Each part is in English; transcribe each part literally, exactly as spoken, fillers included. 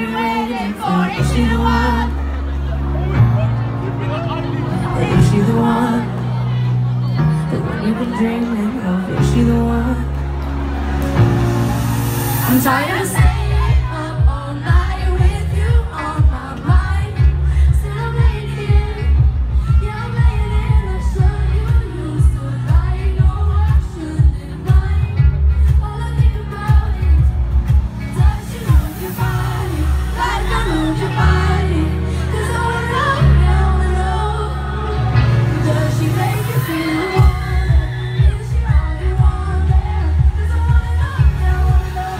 you're waiting for? Is she the one? Is she the one? The one you've been dreaming of? Is she the one? I'm tired of staying up all night with you on my mind. Still I'm laying here, yeah I'm laying in the sun. You used to lie, no I shouldn't mind. All I think about is, does she move your body like I moved your body? 'Cause I wanna know, I wanna know, does she make you feel wanted? Is she all you want there? 'Cause I wanna know, I wanna know.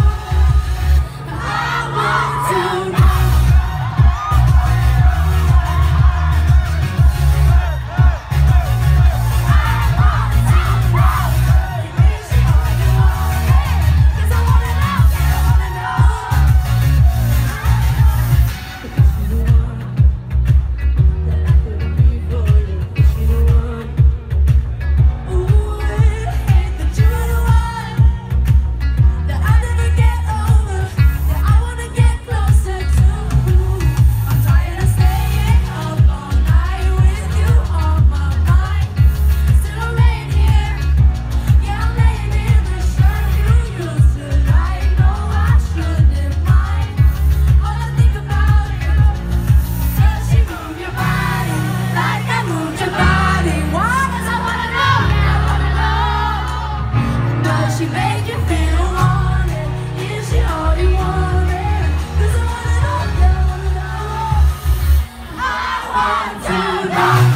She make you feel wanted? Is she all you wanted? 'Cause I wanna know, I wanna know. I want to know.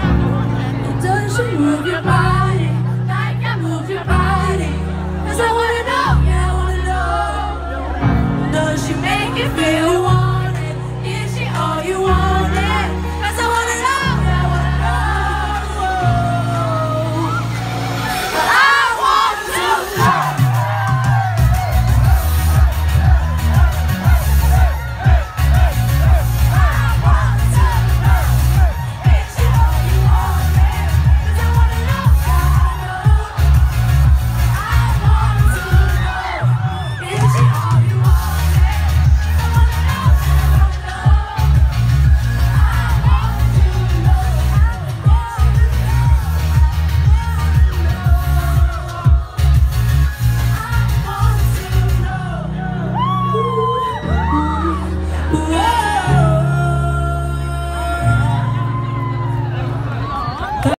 Move your body like I move your body. 'Cause I wanna